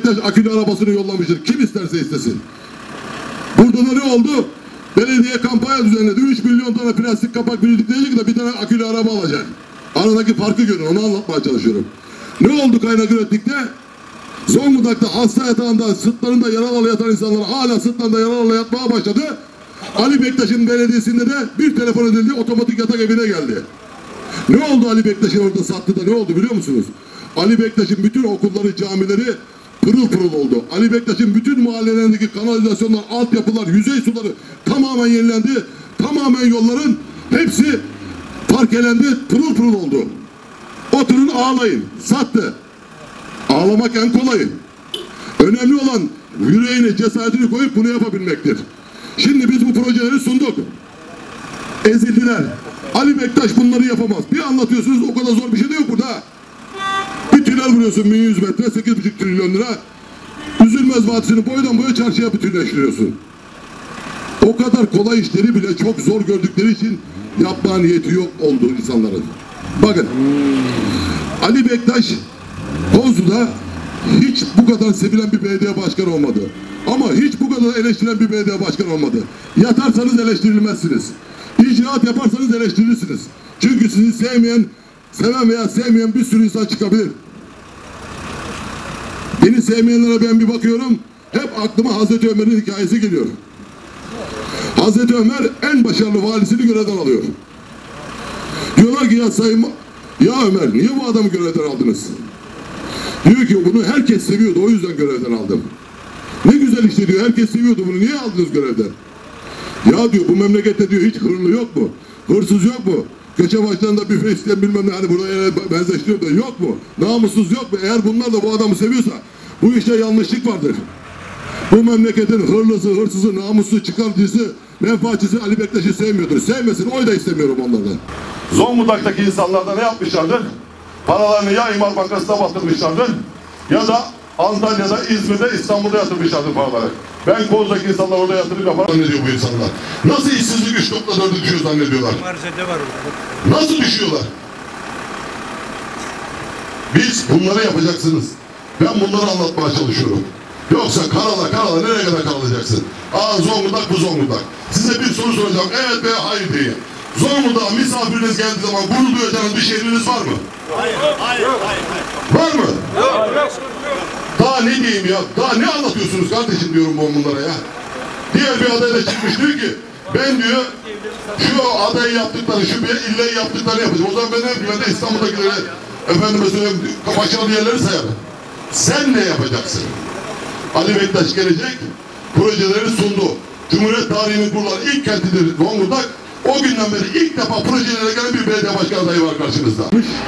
Bektaş akülü arabasını yollamıştır. Kim isterse istesin. Burada da ne oldu? Belediye kampanya düzenledi. 3 milyon tane plastik kapak biriktirecek de bir tane akülü araba alacak. Aradaki farkı görün. Onu anlatmaya çalışıyorum. Ne oldu kaynak ürettikte? Zonguldak'ta hasta yatağında, sırtlarında yaralı yatan insanlar hala sırtlarında yaralı yatmaya başladı. Ali Bektaş'ın belediyesinde de bir telefon edildi, otomatik yatak evine geldi. Ne oldu Ali Bektaş'ın orada sattı da ne oldu biliyor musunuz? Ali Bektaş'ın bütün okulları, camileri pırıl pırıl oldu. Ali Bektaş'ın bütün mahallelerindeki kanalizasyonlar, altyapılar, yüzey suları tamamen yenilendi. Tamamen yolların hepsi parkelendi, pırıl pırıl oldu. Oturun ağlayın, sattı. Ağlamak en kolayı. Önemli olan yüreğine, cesaretini koyup bunu yapabilmektir. Şimdi biz bu projeleri sunduk. Ezildiler. Ali Bektaş bunları yapamaz. Bir anlatıyorsunuz o kadar zor bir şey de yok burada. Bir tünel vuruyorsun 1100 metre, 8,5 trilyon lira. Üzülmez Vadisi'ni boydan boya çarşıya bütünleştiriyorsun. O kadar kolay işleri bile çok zor gördükleri için yapma niyeti yok oldu insanların. Bakın. Ali Bektaş Kozlu'da hiç bu kadar sevilen bir belediye başkanı olmadı. Ama hiç bu kadar eleştirilen bir belediye başkanı olmadı. Yatarsanız eleştirilmezsiniz. İcraat yaparsanız eleştirirsiniz. Çünkü sizi seven veya sevmeyen bir sürü insan çıkabilir. Beni sevmeyenlere ben bir bakıyorum, hep aklıma Hazreti Ömer'in hikayesi geliyor. Hazreti Ömer en başarılı valisini görevden alıyor. Diyorlar ki ya Ömer niye bu adamı görevden aldınız? Diyor ki bunu herkes seviyordu, o yüzden görevden aldım. Ne güzel işte diyor, herkes seviyordu bunu, niye aldınız görevden? Ya diyor bu memlekette diyor hiç hırlı yok mu? Hırsız yok mu? Köşe başlarında büfe isteyen bilmem ne hani buraya benzeştiriyor da yok mu? Namussuz yok mu? Eğer bunlar da bu adamı seviyorsa bu işte yanlışlık vardır. Bu memleketin hırlısı, hırsızı, namussu, çıkartıcısı, menfaatçisi Ali Bektaş'ı sevmiyordur. Sevmesin, oy da istemiyorum onlardan. Zonguldak'taki insanlar da ne yapmışlardır? Paralarını ya İmar Bankası'na batırmışlardır ya da Antalya'da, İzmir'de, İstanbul'da yatırmışlardır paraları. Ben Koz'daki insanlar orada yatırım yapar zannediyor bu insanlar. Nasıl işsizlik 3.4'e düşüyor zannediyorlar? Nasıl düşüyorlar? Biz bunları yapacaksınız. Ben bunları anlatmaya çalışıyorum. Yoksa karala nereye kadar kalacaksın? Zonguldak bu Zonguldak. Size bir soru soracağım. Evet veya hayır deyin. Zonguldak'a misafiriniz geldiği zaman gurur duyacağınız bir şehriniz var mı? Hayır. Var mı? Yok. Daha ne diyeyim ya? Daha ne anlatıyorsunuz kardeşim diyorum ben bunlara ya. Diğer bir aday da çıkmış diyor ki ben diyor şu adayı yaptıkları, şu bir illeyi yaptıkları yapacağım. O zaman ben de İstanbul'dakileri efendime söyleyeyim başarılı yerleri sayarım. Sen ne yapacaksın? Ali Bektaş gelecek, projeleri sundu. Cumhuriyet tarihinin kurulan ilk kentidir Zonguldak. O günden beri ilk defa projelere gelen bir belediye başkanı adayı var karşınızda.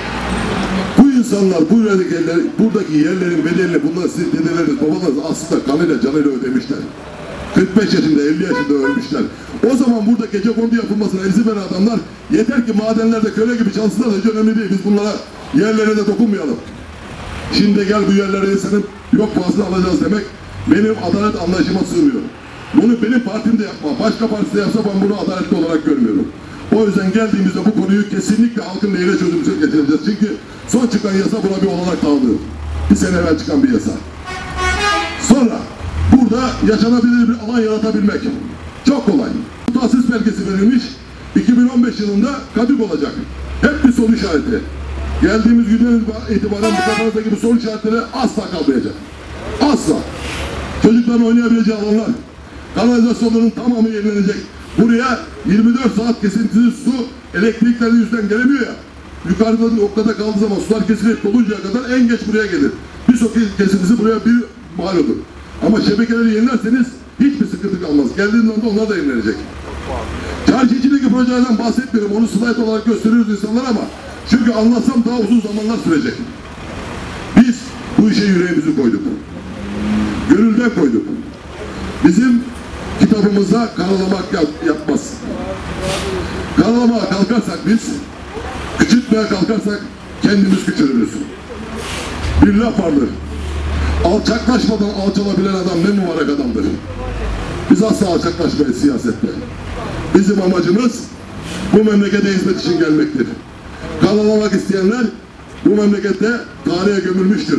Bu insanlar buradaki yerlerin bedelini bunlar sizin dedeleriniz, babalarınız aslında kanıyla canıyla ödemişler. 45 yaşında, 50 yaşında ölmüşler. O zaman burada gecekondu yapılmasına izin veren adamlar yeter ki madenlerde köle gibi çalışsınlar da hiç önemli değil. Biz bunlara yerlerine de dokunmayalım. Şimdi gel bu yerlere insanın yok fazla alacağız demek benim adalet anlayışıma sığmıyor. Bunu benim partim de yapma. Başka partisi de yapsa ben bunu adaletli olarak görmüyorum. O yüzden geldiğimizde bu konuyu kesinlikle halkın lehine çözüm getireceğiz. Çünkü son çıkan yasa buna bir olanak sağlıyor. Bir sene evvel çıkan bir yasa. Sonra burada yaşanabilir bir alan yaratabilmek. Çok kolay. Tahsis belgesi verilmiş. 2015 yılında kadük olacak. Hep bir soru işareti. Geldiğimiz günden itibaren bu kafanızdaki bu soru işaretleri asla kalmayacak. Asla. Çocukların oynayabileceği alanlar. Kanalizasyonların tamamı yenilenecek. Buraya 24 saat kesintisiz su elektrikleri yüzden gelemiyor ya. Yukarıda noktada kaldığı zaman sular kesilip doluncaya kadar en geç buraya gelir. Bir su kesintisi buraya bir mal olur. Ama şebekeleri yenilerseniz hiçbir sıkıntı kalmaz. Geldiğinde onlar da yenilenecek. Çarşı içindeki projelerden bahsetmiyorum. Onu slide olarak gösteriyoruz insanlar ama çünkü anlatsam daha uzun zamanlar sürecek. Biz bu işe yüreğimizi koyduk. Gönülden koyduk. Bizim kitabımızda karalamak yapmaz. Karalamaya kalkarsak biz, küçültmeye kalkarsak kendimiz küçülürüz. Bir laf vardır. Alçaklaşmadan alçalabilen adam ne mübarek adamdır. Biz asla alçaklaşmayız siyasette. Bizim amacımız bu memlekete hizmet için gelmektir. Karalamak isteyenler bu memlekette tarihe gömülmüştür.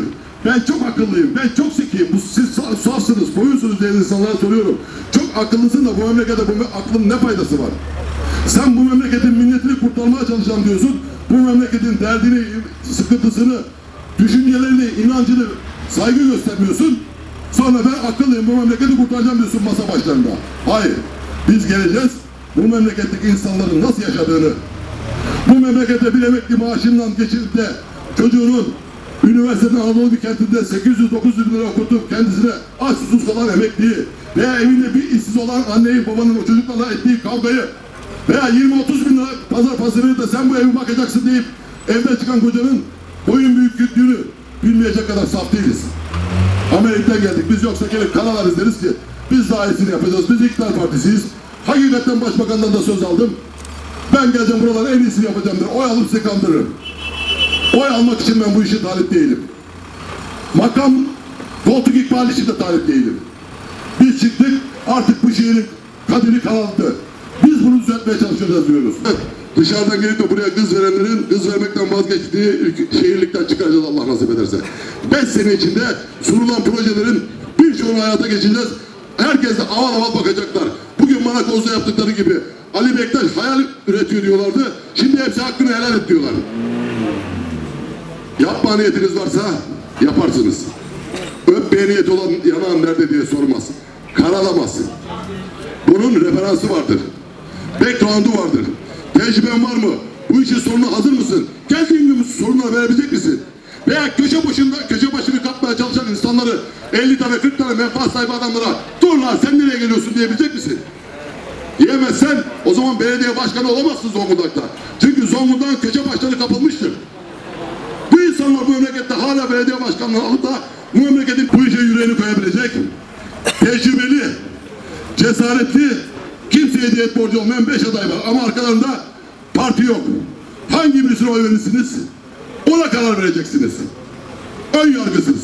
Ben çok akıllıyım, ben çok zekiyim. Siz safsınız, koyuyorsunuz diye insanlara soruyorum. Çok akıllısın da bu memlekete aklın ne faydası var? Sen bu memleketin milletini kurtarmaya çalışacağım diyorsun. Bu memleketin derdini, sıkıntısını, düşüncelerini, inancını saygı göstermiyorsun. Sonra ben akıllıyım, bu memleketi kurtaracağım diyorsun masa başlarında. Hayır, biz geleceğiz. Bu memleketteki insanların nasıl yaşadığını, bu memlekete bir emekli maaşından geçirip de çocuğunun üniversitenin Anadolu bir kentinde 800-900 bin lira okutup kendisine aç susuz kalan emekliyi veya evinde bir işsiz olan anneyi babanın o çocuklarla ettiği kavgayı veya 20-30 bin lira pazar parası verip de sen bu evi bakacaksın deyip evden çıkan kocanın boyun büyüklüğünü bilmeyecek kadar saf değiliz. Amerika'dan geldik. Biz yoksa gelip kanallar izleriz ki biz daha iyisini yapacağız. Biz iktidar partisiyiz. Hakikaten başbakandan da söz aldım. Ben geleceğim buraların en iyisini yapacağım der. Oy alıp sizi kandırırım. Oy almak için ben bu işe talip değilim. Makam, koltuk ikbal için de talip değilim. Biz çıktık, artık bu şehrin kaderi karardı. Biz bunu düzeltmeye çalışacağız diyoruz. Dışarıdan gelip de buraya kız verenlerin kız vermekten vazgeçtiği şehirlikten çıkaracağız Allah nasip ederse. 5 sene içinde sunulan projelerin birçoğunu hayata geçeceğiz. Herkes de aval aval bakacaklar. Bugün Manakoz'da yaptıkları gibi Ali Bektaş hayal üretiyor diyorlardı. Şimdi hepsi hakkını helal et diyorlar. Yapma niyetiniz varsa yaparsınız. Öpmeye niyet olan yanağın nerede diye sormaz. Karalamaz. Bunun referansı vardır. Background'u vardır. Tecrüben var mı? Bu işin sorununa hazır mısın? Geldiğin gün sorunları verebilecek misin? Veya köşe başını kapmaya çalışan insanları 50 tane 40 tane menfaat sahibi adamlara dur lan sen nereye geliyorsun diyebilecek misin? Diyemezsen o zaman belediye başkanı olamazsın Zonguldak'ta. Çünkü Zonguldak'ın köşe başları kapılmıştır. Bu insanlar bu memlekette hala belediye başkanlığı alıp da bu memleketin bu işe yüreğini koyabilecek tecrübeli, cesaretli, kimseye diyet borcu olmayan 5 aday var. Ama arkalarında parti yok. Hangi birisine oy verirsiniz? Ona karar vereceksiniz. Ön yargısınız.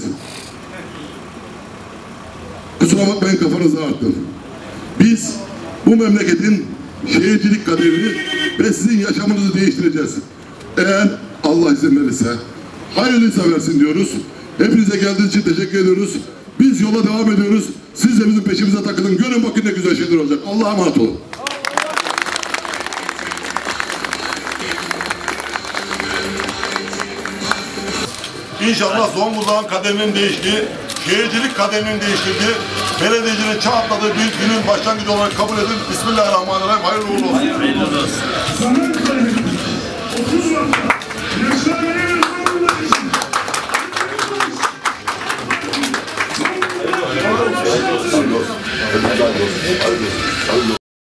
Kusura bakmayın kafanızı arttım. Biz bu memleketin şehircilik kaderini ve sizin yaşamınızı değiştireceğiz. Eğer Allah izin verirse hayırlıysa versin diyoruz. Hepinize geldiğiniz için teşekkür ediyoruz. Biz yola devam ediyoruz. Siz de bizim peşimize takılın. Görün bakın ne güzel şeyler olacak. Allah'a emanet olun. İnşallah Zonguldak'ın kaderinin değiştiği, şehircilik kaderinin değiştirdiği, belediyecinin çağ atladığı bir günün başlangıcı olarak kabul edin. Bismillahirrahmanirrahim. Hayırlı uğurlu olsun. Hayırlı olsun.